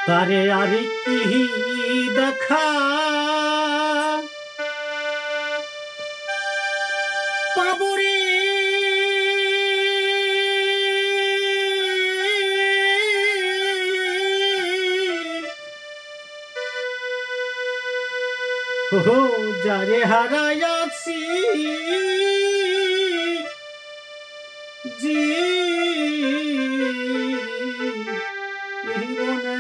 তারে আর কি দেখা পাবো রে ও যারে হারাইয়াছি জীবনে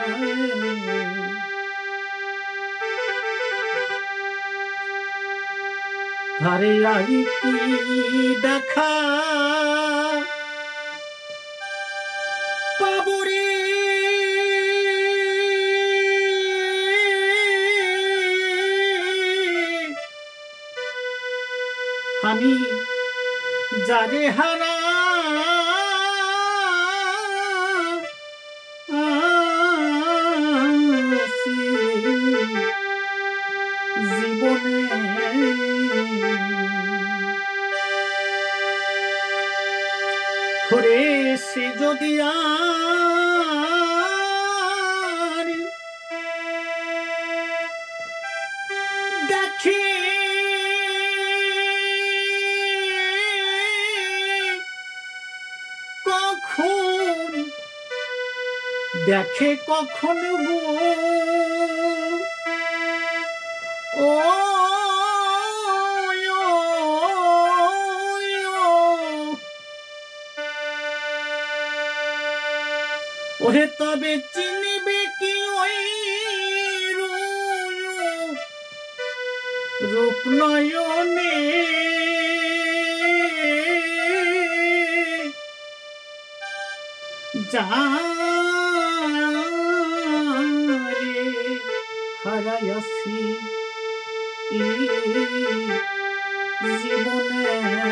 তারে আর কি দেখা পাবো রে আমি যারে হারাইয়াছি জীবনে ওরে সে যদি আর দেখে কখন গো ওরে তবে চিনবে কি ওই রূপ নয়নে যারে হারাইয়াছি জীবনে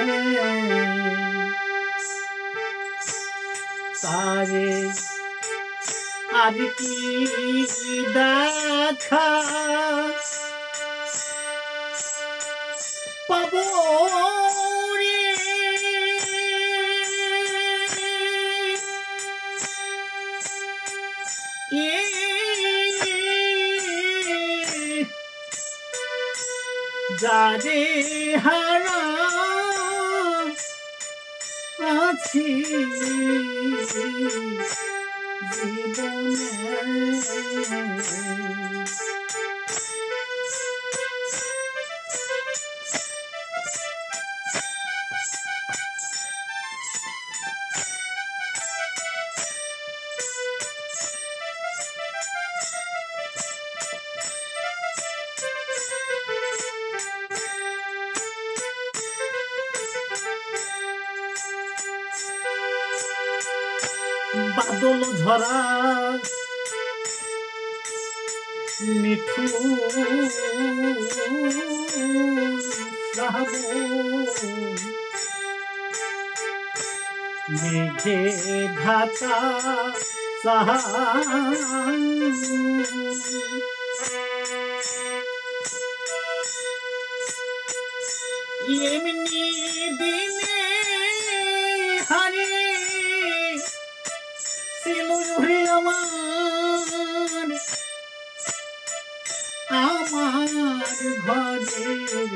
তারে আর কি দেখা পাবো রে যারে হারাইয়াছি জীবনে বাদল ঝরা নিঠুর শ্রাবণ মেঘে ঢাকা এমনি দিনে হারে আমার ঘরের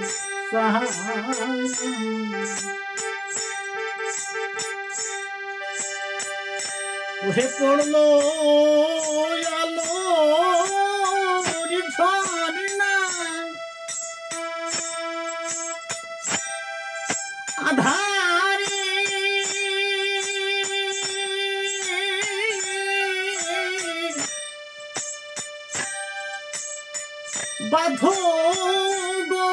ওহে পড়লো আলোর ঝর্ণা আধারে বাঁধো গো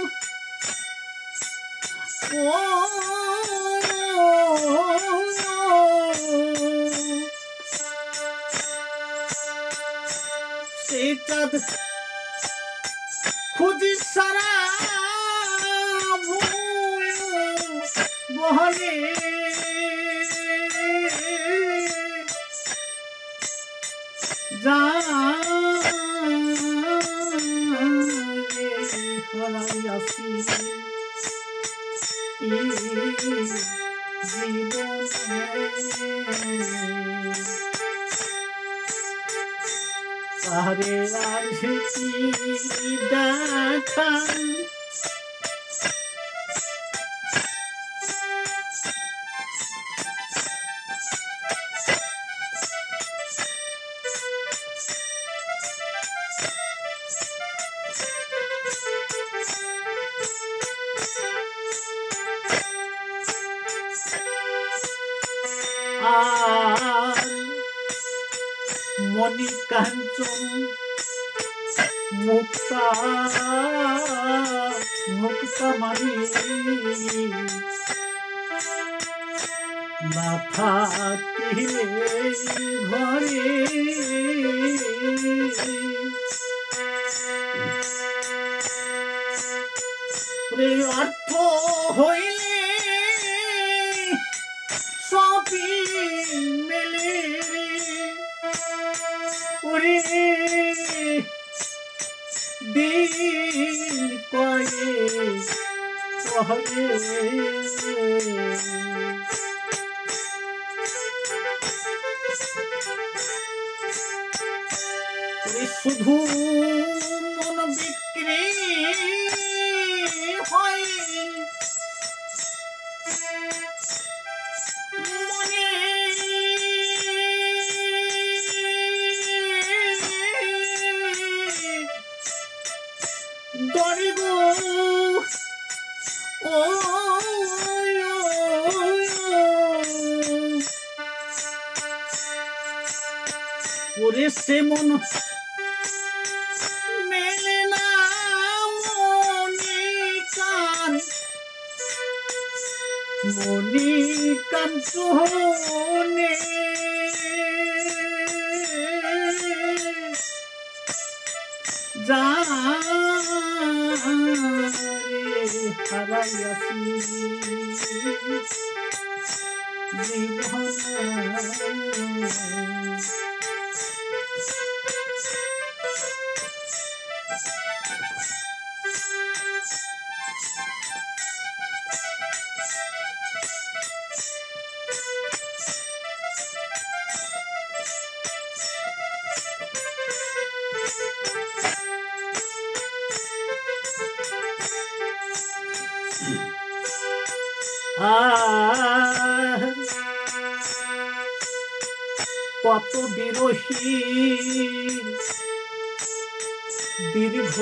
সেই চাঁদ খুঁজি সারা বহনে হারাইয়াছি জীবনে আরে আর কি দেখা আর মণি কাঞ্চন মুক্তা মুক্তা মানি না থাকিলে ঘরে অর্থ হইলে সবই মেলে ওরে দিন কয়ে কহে শুধু মন বিক্রি হয় মনে দরে গো ও ওরে সে মন মেলে না মনি কাঞ্চনে হারাইয়াছি জীবন কত বিরহী দীর্ঘ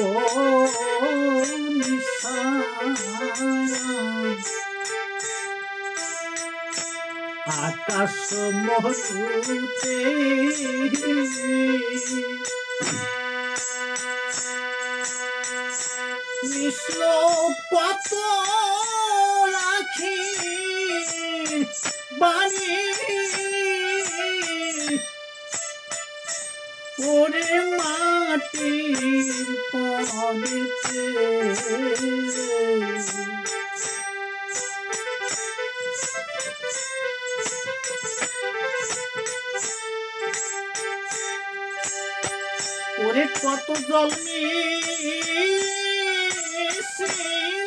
আকাশ মহসুতে মিশ্র কত রাখি বাণী ওরে মাটির পদেতে ওরে কত জল মিশিল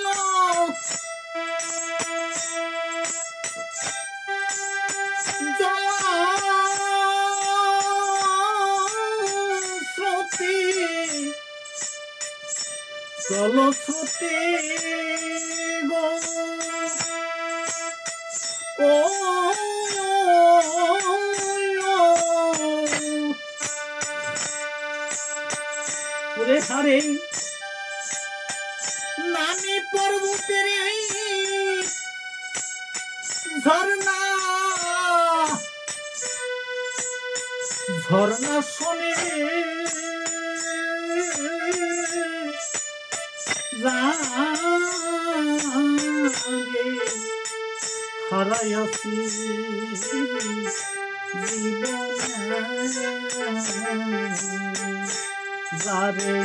জলশ্রুতি গো ও ওরে হারে নানি পর্বতের ঝর্ণা ঝর্ণা শোনে হারাইয়াছি জীবন যারে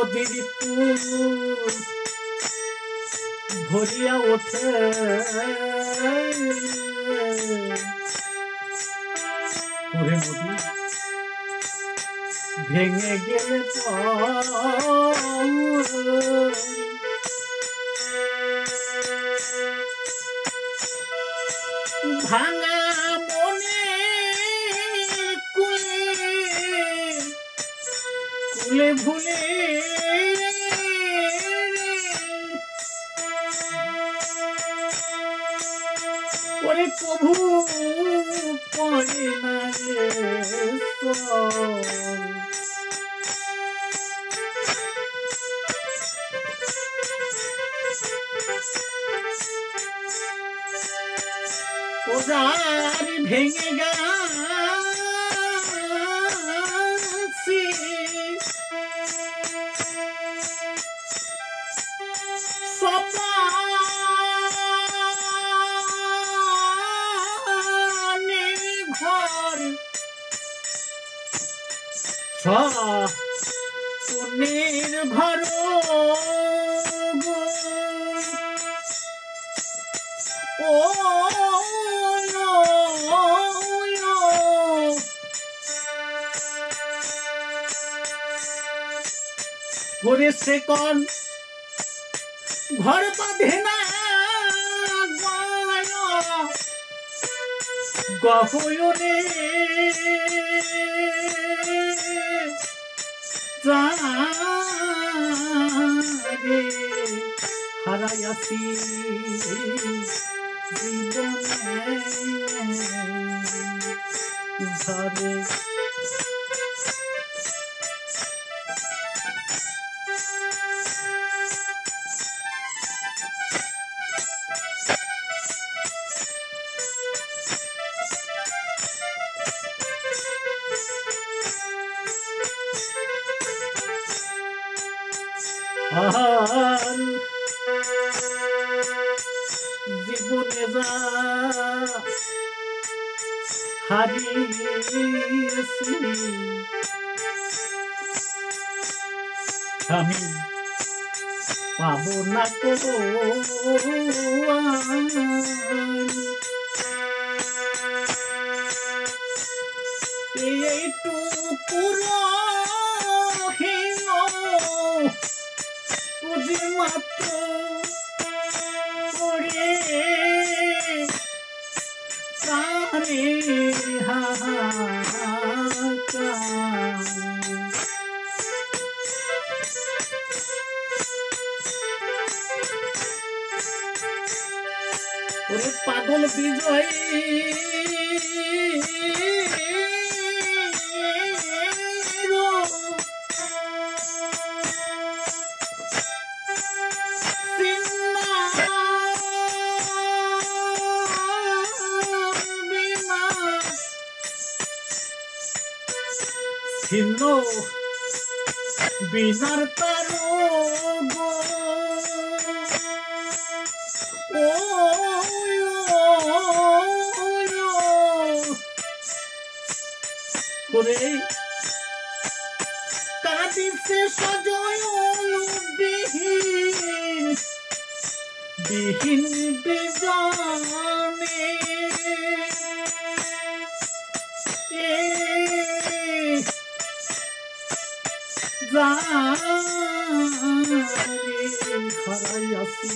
নদীর পুর ভরিয়া ওঠে ওরে নদী ভেঙে গেলে ভাঙা মনে কুলে কুলে ভুলে ওরে প্রভু পড়ে না ওজার ভেঙে গেছে সপানে ঘর সপনের ঘর ও ঘরে সে কোন ঘর বাঁধে না গহনে হারাইয়াছি জীবনে ঘরে জীবনে যা হারিয়েছি আমি পাবো না তো এইটুকু রহিল পুঁজি মাত্র পড়ে তারে হাহাকার ওরে পাগল বিজয় ছিন্ন বিনার তারো ও করে কাঁদিতে সজয়বিহীন বিহীন বিজনে হারাইয়াছি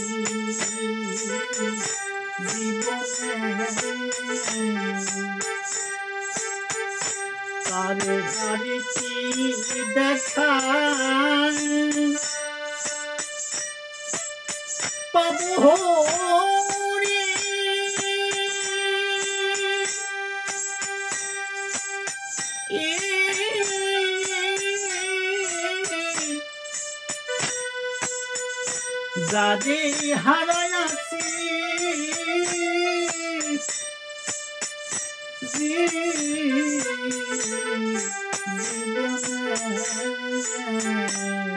জীবনে তারে হারি কি দেখা পাবো রে যাদে হারাইয়াছি জীবনে